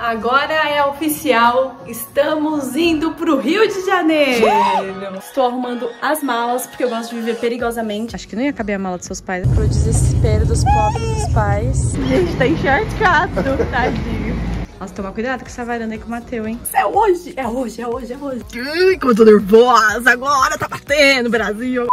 Agora é oficial, estamos indo pro Rio de Janeiro. Estou arrumando as malas porque eu gosto de viver perigosamente. Acho que não ia caber a mala dos seus pais. Pro desespero dos pobres dos pais. Gente, tá encharcado, tadinho. Nossa, toma cuidado com essa varanda aí que o Mateu, hein? É hoje, é hoje, é hoje, é hoje. Ai, como eu tô nervosa, agora tá batendo, Brasil.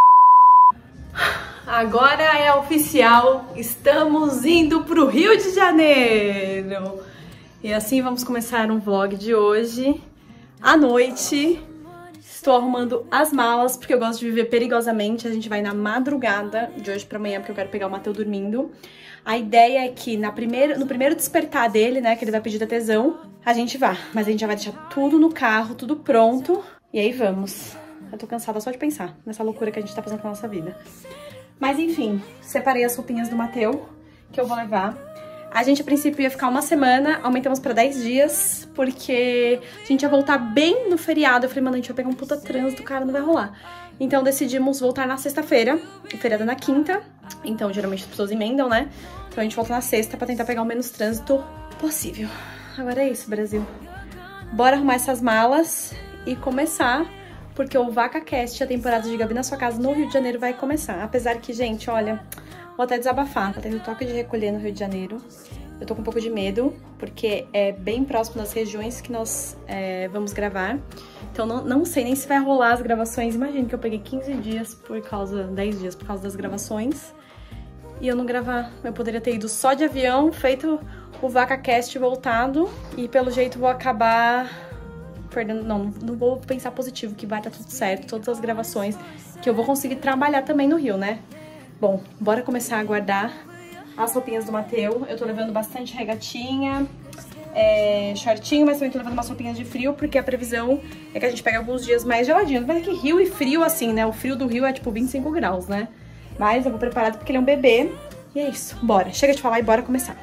Agora é oficial, estamos indo pro Rio de Janeiro. E assim vamos começar um vlog de hoje. À noite, estou arrumando as malas, porque eu gosto de viver perigosamente. A gente vai na madrugada de hoje pra amanhã, porque eu quero pegar o Mateu dormindo. A ideia é que no primeiro despertar dele, né, que ele vai pedir tesão, a gente vá. Mas a gente já vai deixar tudo no carro, tudo pronto. E aí vamos. Eu tô cansada só de pensar nessa loucura que a gente tá fazendo com a nossa vida. Mas enfim, separei as roupinhas do Mateu, que eu vou levar. A gente, a princípio, ia ficar uma semana, aumentamos pra 10 dias, porque a gente ia voltar bem no feriado. Eu falei, mano, a gente vai pegar um puta trânsito, cara, não vai rolar. Então decidimos voltar na sexta-feira, o feriado é na quinta, então geralmente as pessoas emendam, né? Então a gente volta na sexta pra tentar pegar o menos trânsito possível. Agora é isso, Brasil. Bora arrumar essas malas e começar, porque o VacaCast, a temporada de Gabi na Sua Casa no Rio de Janeiro, vai começar. Apesar que, gente, olha... Vou até desabafar. Teve o toque de recolher no Rio de Janeiro. Eu tô com um pouco de medo, porque é bem próximo das regiões que nós vamos gravar. Então não sei nem se vai rolar as gravações. Imagina que eu peguei 15 dias 10 dias por causa das gravações. E eu não gravar. Eu poderia ter ido só de avião, feito o VacaCast voltado. E pelo jeito vou acabar perdendo. Não vou pensar positivo, que vai dar tudo certo. Todas as gravações, que eu vou conseguir trabalhar também no Rio, né? Bom, bora começar a guardar as roupinhas do Mateu. Eu tô levando bastante regatinha, shortinho, mas também tô levando umas roupinhas de frio, porque a previsão é que a gente pega alguns dias mais geladinhos. Mas é que Rio e frio, assim, né? O frio do Rio é tipo 25 graus, né? Mas eu vou preparado porque ele é um bebê. E é isso, bora. Chega de falar e bora começar.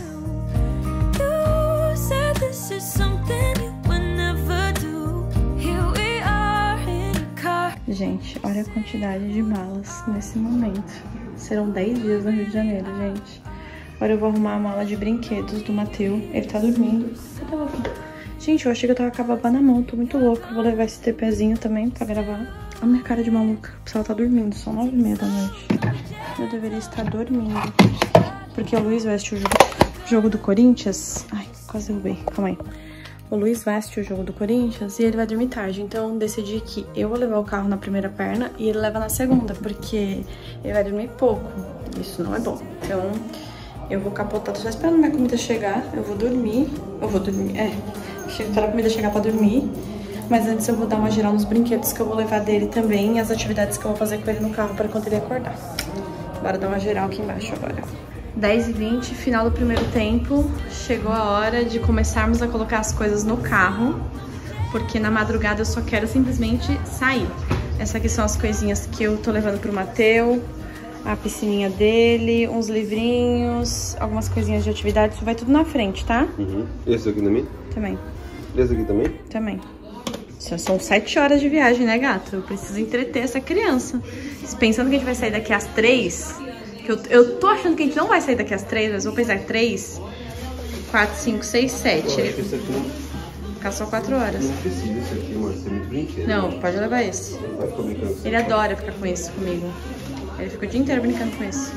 Gente, olha a quantidade de malas nesse momento. Serão 10 dias no Rio de Janeiro, gente. Agora eu vou arrumar a mala de brinquedos do Mateu. Ele tá dormindo. Cadê o... Gente, eu achei que eu tava com a babá na mão. Tô muito louca. Vou levar esse tripézinho também pra gravar. Olha a minha cara de maluca. O pessoal tá dormindo. São 9h30 da noite. Eu deveria estar dormindo. Porque o Luiz veste o jogo do Corinthians. Ai, quase derrubei. Calma aí. O Luiz veste o jogo do Corinthians e ele vai dormir tarde. Então decidi que eu vou levar o carro na primeira perna e ele leva na segunda, porque ele vai dormir pouco. Isso não é bom. Então eu vou capotar, tô só esperando minha comida chegar. Eu vou dormir. Esperar a comida chegar pra dormir. Mas antes eu vou dar uma geral nos brinquedos que eu vou levar dele também e as atividades que eu vou fazer com ele no carro para quando ele acordar. Bora dar uma geral aqui embaixo agora. 10h20, final do primeiro tempo, chegou a hora de começarmos a colocar as coisas no carro, porque na madrugada eu só quero simplesmente sair. Essas aqui são as coisinhas que eu tô levando pro Mateu, a piscininha dele, uns livrinhos, algumas coisinhas de atividade, isso vai tudo na frente, tá? Uhum. Esse aqui também? Também. Esse aqui também? Também. São 7 horas de viagem, né, gato? Eu preciso entreter essa criança. Pensando que a gente vai sair daqui às 3... Eu tô achando que a gente não vai sair daqui às 3, mas vou pensar 3, 4, 5, 6, 7. Eu acho que esse aqui não... Ficar só 4 horas. Não precisa esse aqui, mano. Isso é muito brinquedo. Não, pode levar esse. Vai ficar brincando. Ele adora ficar com esse comigo. Ele fica o dia inteiro brincando com esse.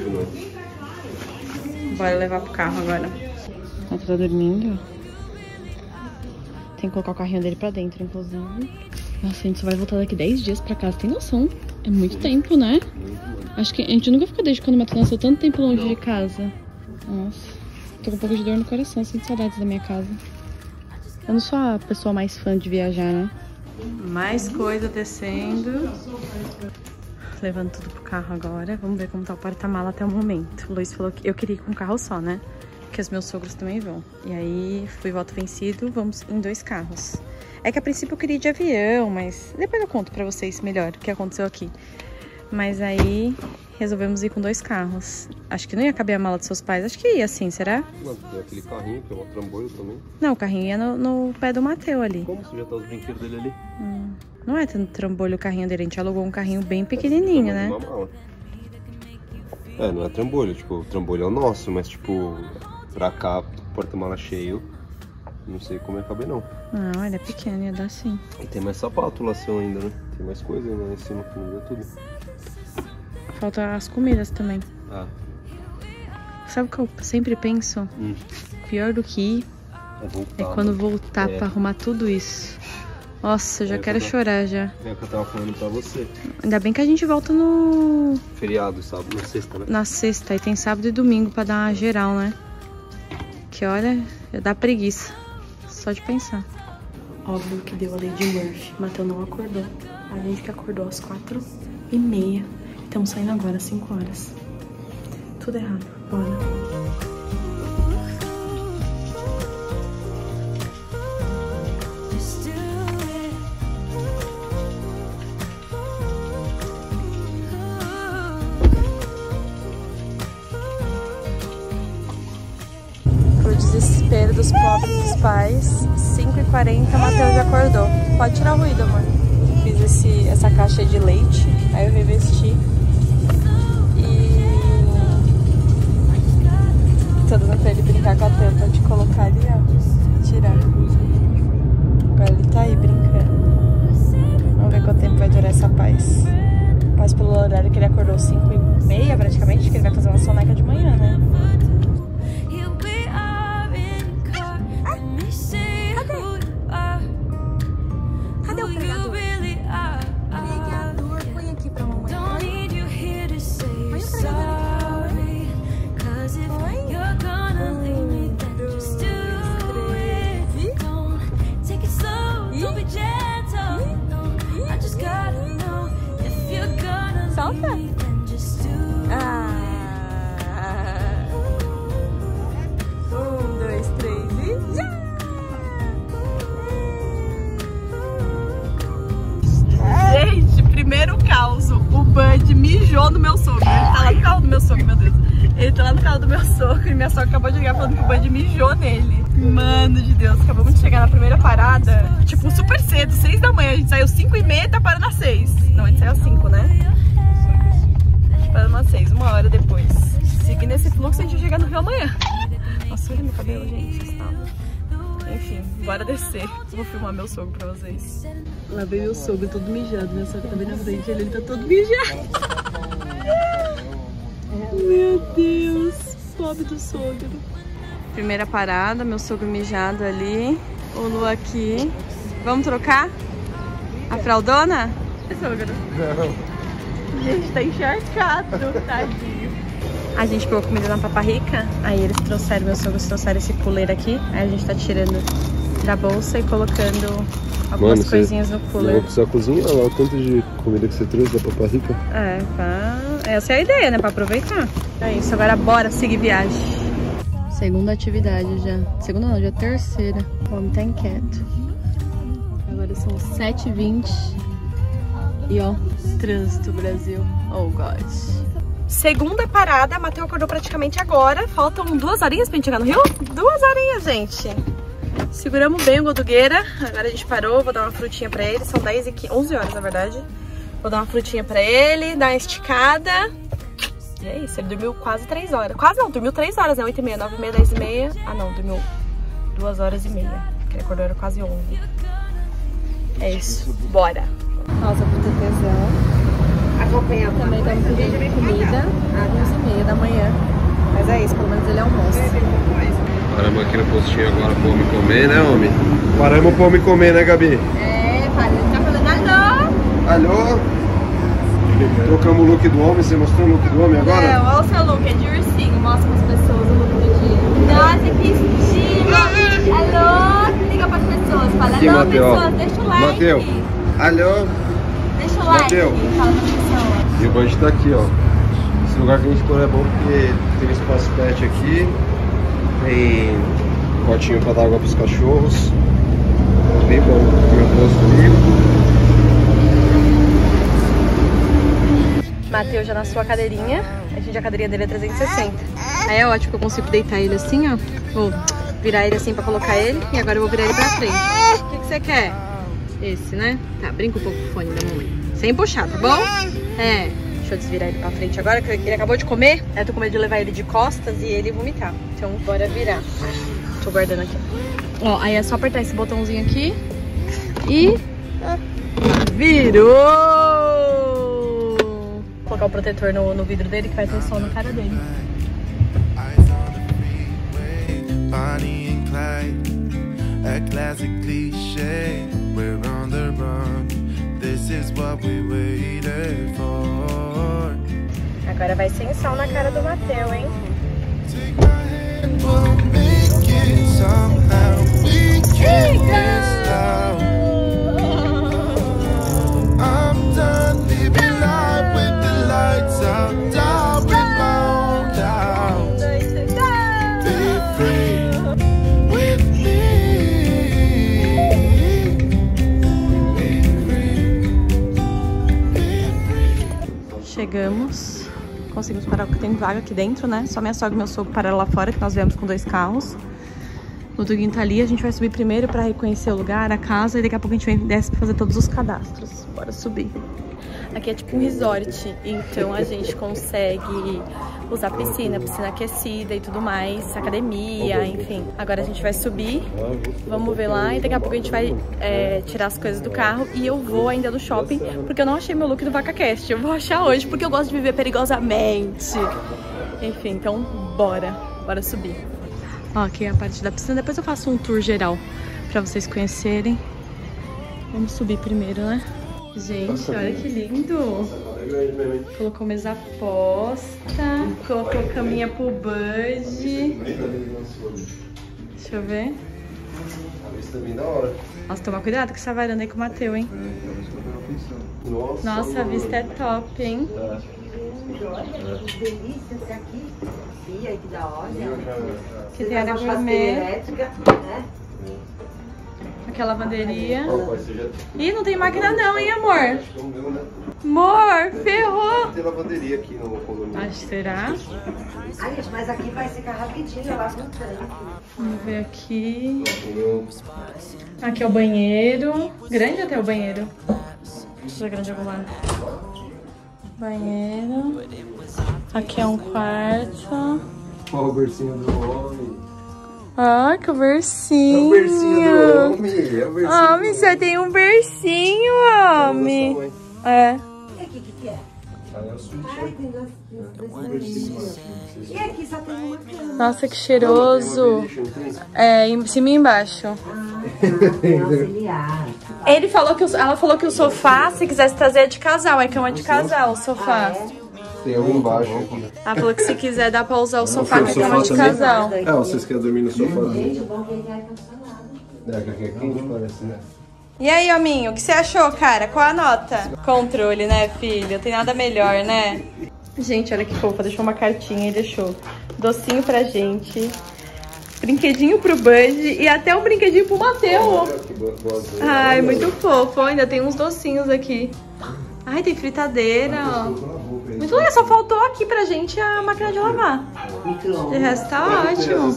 Bora levar pro carro agora. Ele tá dormindo. Tem que colocar o carrinho dele pra dentro, inclusive. Nossa, a gente só vai voltar daqui 10 dias pra casa. Tem noção? É muito tempo, né? Acho que a gente nunca ficou desde quando o Matheus nasceu tanto tempo longe de casa. Nossa, tô com um pouco de dor no coração, sinto saudades da minha casa. Eu não sou a pessoa mais fã de viajar, né? Mais coisa descendo. Levando tudo pro carro agora. Vamos ver como tá o porta-mala até o momento. O Luiz falou que eu queria ir com um carro só, né? Porque os meus sogros também vão. E aí, fui voto vencido, vamos em 2 carros. É que a princípio eu queria ir de avião, mas depois eu conto pra vocês melhor o que aconteceu aqui. Mas aí resolvemos ir com 2 carros. Acho que não ia caber a mala dos seus pais. Acho que ia sim, será? Não, tem aquele carrinho que é um trambolho também. Não, o carrinho ia no pé do Mateu ali. Como você já tá os brinquedos dele ali? Não é tanto trambolho o carrinho dele. A gente alugou um carrinho bem pequenininho, né? Não é trambolho. Tipo, o trambolho é o nosso, mas tipo, pra cá, porta-mala cheio. Não sei como ia caber, não. Não, ele é pequeno, ia dar sim. E tem mais sapato lá seu ainda, né? Tem mais coisa ainda lá em cima que não viu tudo. Falta as comidas também. Ah. Sabe o que eu sempre penso? Pior do que ir é quando voltar pra arrumar tudo isso. Nossa, eu já quero chorar já. É o que eu tava falando pra você. Ainda bem que a gente volta no... Feriado, sábado, na sexta, né? Na sexta, e tem sábado e domingo pra dar uma geral, né? Que olha, já dá preguiça. Só de pensar. Óbvio que deu a lei de Murphy. Matheus não acordou. A gente que acordou às 4h30. Estamos saindo agora às 5 horas. Tudo errado. Bora. Desespero dos pobres dos pais. 5h40, Matheus já acordou. Pode tirar o ruído, amor. Fiz essa caixa de leite, aí eu revesti. E tô dando pra ele brincar com a tampa de colocar ali, ó. Tirar. Agora ele tá aí brincando. Vamos ver quanto tempo vai durar essa paz. Mas pelo horário que ele acordou 5h30 praticamente, que ele vai fazer uma soneca de manhã, né? Solta! 1, 2, 3 e já! Gente, primeiro caos. O Bud mijou no meu sogro. Ele tá lá no carro do meu sogro, meu Deus. Ele tá lá no carro do meu sogro e minha sogra acabou de ligar falando que o Bud mijou nele. Mano de Deus, acabamos de chegar na primeira parada, tipo, super cedo, 6 da manhã. A gente saiu 5h30, tá parando às 6. Não, a gente saiu às 5, né? A gente parou às 6, 1 hora depois. Seguindo esse fluxo, a gente vai chegar no Rio amanhã. Nossa, olha meu cabelo, gente. Enfim, bora descer. Vou filmar meu sogro pra vocês. Lá vem meu sogro todo mijado. Meu sogro tá bem na frente, ele tá todo mijado. Meu Deus, pobre do sogro. Primeira parada, meu sogro mijado ali. O Lu aqui. Vamos trocar? A fraldona? Sogro. Não. Gente, tá encharcado, tadinho. A gente pegou comida na Papa Rica. Aí eles trouxeram, meus sogros trouxeram esse cooler aqui. Aí a gente tá tirando da bolsa e colocando algumas coisinhas no cooler. Não vou precisar cozinhar lá o tanto de comida que você trouxe da Papa Rica. É, essa é a ideia, né? Pra aproveitar. É isso, agora bora seguir viagem. Segunda atividade já. Segunda não, já terceira. O homem tá inquieto. Agora são 7h20. E ó, trânsito Brasil. Oh, God. Segunda parada, Matheus acordou praticamente agora. Faltam 2 horinhas pra gente chegar no Rio? 2 horinhas, gente. Seguramos bem o Godugueira. Agora a gente parou, vou dar uma frutinha pra ele. São 11 horas, na verdade. Vou dar uma frutinha pra ele, dar uma esticada. E é isso, ele dormiu quase 3 horas. Quase não, dormiu 3 horas, né? 8h30, 9h30, 10h30. Ah não, dormiu 2 horas e meia. Porque ele acordou, era quase 11. É isso, bora. Nossa, protetezão. Acompanhar também estamos pedindo comida às 11h30 da manhã. Mas é isso, pelo menos ele almoça. Paramos aqui no postinho agora pro homem comer, né, homem? Paramos pro homem comer, né, Gabi? É, pai, ele tá falando alô. Alô? Trocamos o look do homem, você mostrou o look do homem agora? É, olha o seu look, é de ursinho. Mostra para as pessoas o look do dia. Nossa, que estilo! Alô? Liga para as pessoas, fala aqui, alô, Mateu, pessoas, deixa o like. Mateu, alô? Deixa o like, Mateu. Fala para as pessoas. E o Bud tá aqui, ó. Esse lugar que a gente escolheu é bom porque tem espaço pet aqui. Tem potinho para dar água pros cachorros. Bem bom, meu posto comigo. Matheus já na sua cadeirinha. A cadeirinha dele é 360. Aí é ótimo que eu consigo deitar ele assim, ó. Vou virar ele assim pra colocar ele. E agora eu vou virar ele pra frente. O que você quer? Esse, né? Tá, brinca um pouco com o fone da mamãe. Sem puxar, tá bom? É. Deixa eu desvirar ele pra frente agora, que ele acabou de comer. Aí eu tô com medo de levar ele de costas e ele vomitar. Então, bora virar. Deixa Tô guardando aqui. Ó, aí é só apertar esse botãozinho aqui e... virou! Vou colocar o protetor no vidro dele que vai ter sol na cara dele. Bonnie and Clyde, a classic cliché. We're on the run. This is what we waited for. Agora vai sem sol na cara do Mateu, hein? Take my hand, we'll make it somehow. We can miss out. I'm done living life with the lights out, down with my own doubts. Be free with me. Chegamos. Conseguimos parar porque tem vaga aqui dentro, né? Só minha sogra e meu sogro pararam lá fora, que nós viemos com 2 carros. O Duguinho tá ali, a gente vai subir primeiro pra reconhecer o lugar, a casa, e daqui a pouco a gente vem desce pra fazer todos os cadastros. Bora subir. Aqui é tipo um resort, então a gente consegue usar piscina aquecida e tudo mais, academia, enfim. Agora a gente vai subir, vamos ver lá, e daqui a pouco a gente vai tirar as coisas do carro. E eu vou ainda no shopping, porque eu não achei meu look do VacaCast. Eu vou achar hoje, porque eu gosto de viver perigosamente. Enfim, então bora subir. Ó, aqui é a parte da piscina, depois eu faço um tour geral pra vocês conhecerem. Vamos subir primeiro, né? Gente, olha que lindo! Colocou mesa posta, colocou caminha pro Bud. Deixa eu ver. Nossa, toma cuidado com essa varanda aí com o Mateu, hein? Nossa, a vista é top, hein? Aqui tem área gourmet. Aqui a lavanderia. Ih, não tem máquina não, hein, amor? Amor, ferrou! Tem lavanderia aqui no condomínio. Acho, será? Ai, gente, mas aqui vai secar rapidinho, lá no tanque. Vamos ver aqui. Aqui é o banheiro. Grande até o banheiro. Deixa eu ver grande algum lado. Banheiro. Aqui é um quarto. Olha o bercinho do homem. Ah, que bercinho. É o bercinho do homem. É o bercinho. Homem, você tem um bercinho, homem. É. E aqui, o que é? Aí é o suíte. Ai, tem dois bercinhos. E aqui só tem uma cama. Nossa, que cheiroso. É, em cima e embaixo. É auxiliar. Ela falou que o sofá, se quisesse trazer, é de casal. É cama de casal, o sofá. Tem um embaixo aqui. Ela falou que se quiser dá pra usar o sofá, que é sofá cama de também? casal. É, vocês querem dormir no sofá? Gente, o bom que ele é ar-condicionado. É, que aqui é quente, parece, né? E aí, hominho, o que você achou, cara? Qual a nota? Controle, né, filho? Tem nada melhor, né? Gente, olha que fofa, deixou uma cartinha e deixou docinho pra gente, brinquedinho pro Bud e até um brinquedinho pro Mateu. Ai, muito fofo. Ainda tem uns docinhos aqui. Ai, tem fritadeira, ó. Muito legal, só faltou aqui pra gente a máquina de lavar. De resto tá ótimo.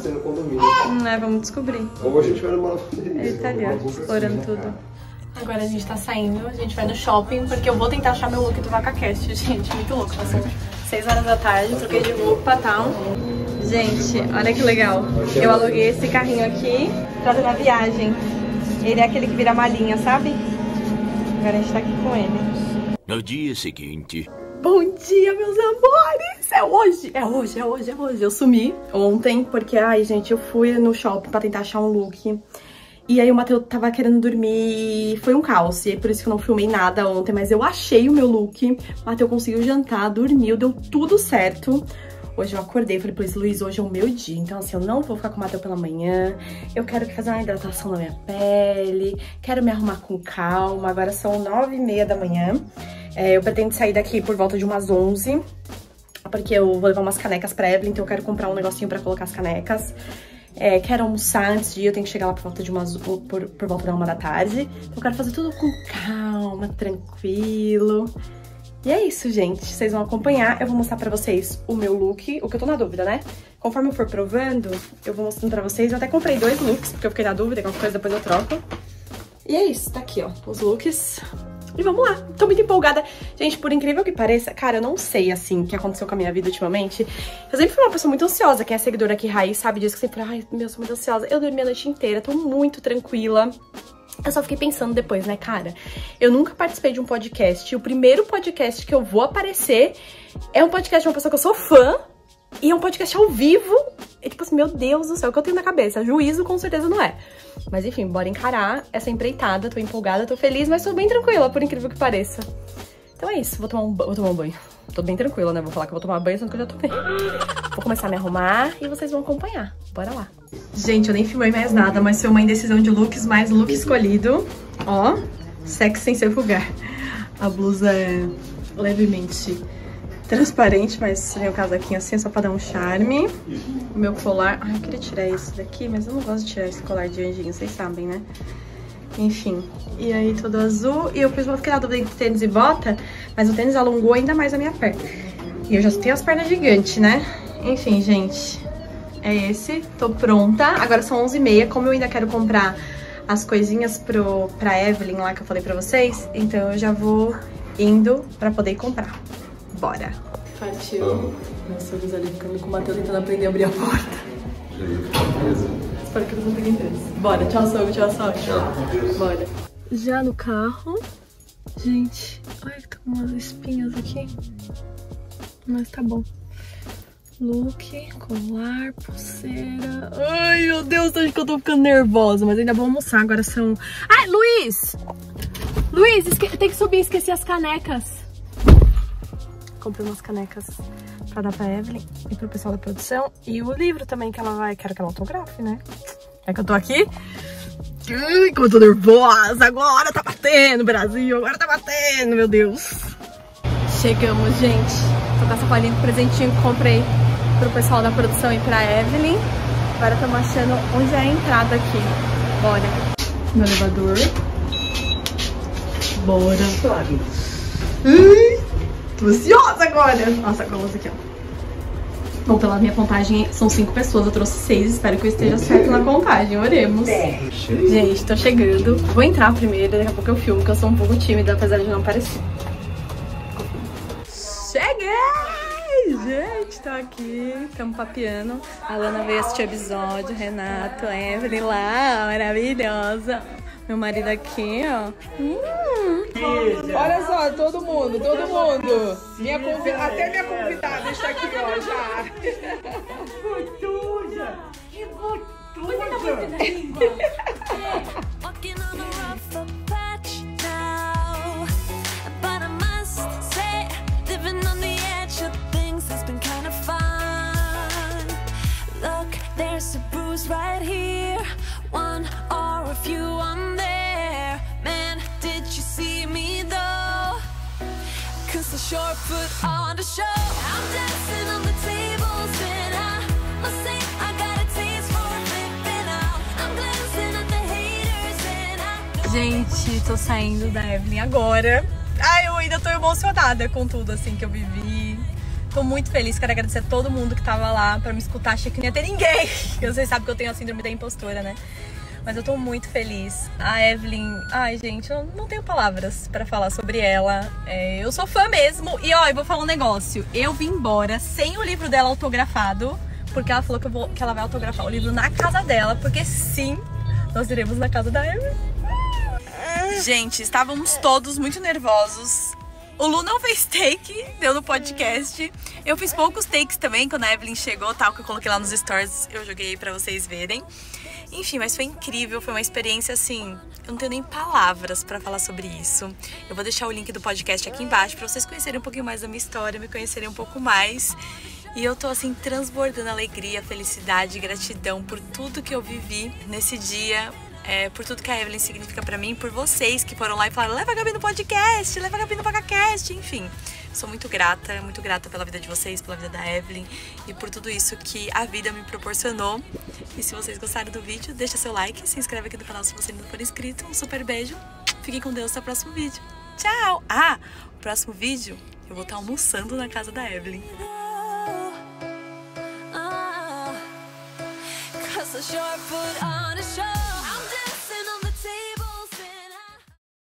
Vamos descobrir. Ou a gente vai numa lavanderia. Ele tá ali, ó, explorando tudo. Agora a gente tá saindo, a gente vai no shopping, porque eu vou tentar achar meu look do VacaCast, gente. Muito louco, passou 6 horas da tarde, troquei de roupa e tal. Gente, olha que legal. Eu aluguei esse carrinho aqui pra fazer uma viagem. Ele é aquele que vira malinha, sabe? Agora a gente tá aqui com ele. No dia seguinte... Bom dia, meus amores! É hoje. Eu sumi ontem, porque, ai, gente, eu fui no shopping pra tentar achar um look. E aí o Mateu tava querendo dormir e foi um caos. E aí por isso que eu não filmei nada ontem, mas eu achei o meu look. O Mateu conseguiu jantar, dormiu, deu tudo certo. Hoje eu acordei e falei pra Luiz, hoje é o meu dia. Então assim, eu não vou ficar com o Mateu pela manhã. Eu quero fazer uma hidratação na minha pele. Quero me arrumar com calma. Agora são 9h30 da manhã. Eu pretendo sair daqui por volta de umas 11. Porque eu vou levar umas canecas pra Evelyn. Então eu quero comprar um negocinho pra colocar as canecas. Quero almoçar antes de ir, eu tenho que chegar lá por volta de por volta da 1 da tarde. Então eu quero fazer tudo com calma, tranquilo. E é isso, gente. Vocês vão acompanhar. Eu vou mostrar pra vocês o meu look, o que eu tô na dúvida, né? Conforme eu for provando, eu vou mostrando pra vocês. Eu até comprei 2 looks, porque eu fiquei na dúvida, qualquer coisa depois eu troco. E é isso, tá aqui, ó, os looks. E vamos lá, tô muito empolgada. Gente, por incrível que pareça, cara, eu não sei, assim, o que aconteceu com a minha vida ultimamente. Eu sempre fui uma pessoa muito ansiosa. Quem é seguidora aqui, Raiz, sabe disso, que sempre fala, ai, meu, eu sou muito ansiosa. Eu dormi a noite inteira, tô muito tranquila. Eu só fiquei pensando depois, né, cara? Eu nunca participei de um podcast. E o primeiro podcast que eu vou aparecer é um podcast de uma pessoa que eu sou fã. E é um podcast ao vivo. E tipo assim, meu Deus do céu, o que eu tenho na cabeça? Juízo com certeza não é. Mas enfim, bora encarar essa empreitada. Tô empolgada, tô feliz, mas tô bem tranquila, por incrível que pareça. Então é isso, vou tomar um banho. Tô bem tranquila, né? Vou falar que eu vou tomar banho, sendo que eu já tomei. Vou começar a me arrumar e vocês vão acompanhar. Bora lá. Gente, eu nem filmei mais nada, mas foi uma indecisão de looks, mais look escolhido. Ó, sexy sem ser vulgar. A blusa é levemente transparente, mas vem o casaquinho assim, só pra dar um charme. O meu colar... Ai, eu queria tirar esse daqui, mas eu não gosto de tirar esse colar de anjinho, vocês sabem, né? Enfim, e aí todo azul. E eu fiquei na dúvida entre tênis e bota, mas o tênis alongou ainda mais a minha perna. E eu já tenho as pernas gigantes, né? Enfim, gente, é esse. Tô pronta. Agora são 11h30, como eu ainda quero comprar as coisinhas pra Evelyn lá que eu falei pra vocês, então eu já vou indo pra poder comprar. Bora. Partiu. Meus filhos ali ficando com o Matheus tentando aprender a abrir a porta. Espero que eles não peguem preso. Bora, tchau, sogro, tchau, sogra. Tchau. Bora. Já no carro. Gente, olha que tá com umas espinhas aqui. Mas tá bom. Look, colar, pulseira. Ai, meu Deus, acho que eu tô ficando nervosa. Mas ainda vou almoçar, agora são... Ai, Luiz! Luiz, tem que subir e esqueci as canecas. Comprei umas canecas pra dar pra Evelyn e pro pessoal da produção. E o livro também que ela vai... Quero que ela autografe, né? É que eu tô aqui. Ai, como eu tô nervosa. Agora tá batendo, Brasil. Agora tá batendo, meu Deus. Chegamos, gente. Tô com essa palhinha de presentinho que comprei pro pessoal da produção e pra Evelyn. Agora estamos achando onde é a entrada aqui. Bora. No elevador. Bora. Tô ansiosa agora. Nossa, com a luz aqui, ó. Bom, pela minha contagem, são 5 pessoas. Eu trouxe 6. Espero que eu esteja certo na contagem. Oremos. Gente, tô chegando. Vou entrar primeiro, daqui a pouco eu filmo, que eu sou um pouco tímida, apesar de não parecer. Cheguei! Gente, tô aqui. Estamos papeando. A Lana veio assistir o episódio. Renato, Evelyn lá, maravilhosa. Meu marido aqui, ó. Olha só, todo mundo. Até minha convidada está aqui, ó, já. Gostosa! Que gostosa! Walking on a rough patch now, but I must say, living on the edge of things has been kind of fun. Look, there's a bruise right here, one or a few on there. Man, did you see me though? 'Cause I sure put on a show. I'm dancing on the tables and I must say I got a taste for flipping out. I'm glancing at the haters and I... Gente, tô saindo da Evelyn agora. Ai, eu ainda tô emocionada com tudo, assim, que eu vivi. Tô muito feliz, quero agradecer a todo mundo que tava lá pra me escutar. Achei que não ia ter ninguém. Vocês sabem que eu tenho a síndrome da impostora, né? Mas eu tô muito feliz. A Evelyn... Ai, gente, eu não tenho palavras pra falar sobre ela. Eu sou fã mesmo. E, ó, eu vou falar um negócio. Eu vim embora sem o livro dela autografado, porque ela falou que ela vai autografar o livro na casa dela. Porque, sim, nós iremos na casa da Evelyn. Gente, estávamos todos muito nervosos. O Lu não fez take, deu no podcast. Eu fiz poucos takes também, quando a Evelyn chegou, tal, que eu coloquei lá nos stories. Eu joguei aí pra vocês verem. Enfim, mas foi incrível, foi uma experiência assim, eu não tenho nem palavras pra falar sobre isso. Eu vou deixar o link do podcast aqui embaixo pra vocês conhecerem um pouquinho mais da minha história, me conhecerem um pouco mais. E eu tô assim, transbordando alegria, felicidade, gratidão por tudo que eu vivi nesse dia. Por tudo que a Evelyn significa pra mim, por vocês que foram lá e falaram, leva a Gabi no podcast, leva a Gabi no PagaCast, enfim. Sou muito grata pela vida de vocês, pela vida da Evelyn e por tudo isso que a vida me proporcionou. E se vocês gostaram do vídeo, deixa seu like, se inscreve aqui no canal se você ainda não for inscrito. Um super beijo, fiquem com Deus até o próximo vídeo. Tchau! Ah, o próximo vídeo eu vou estar almoçando na casa da Evelyn. 'Cause I sure put on a show.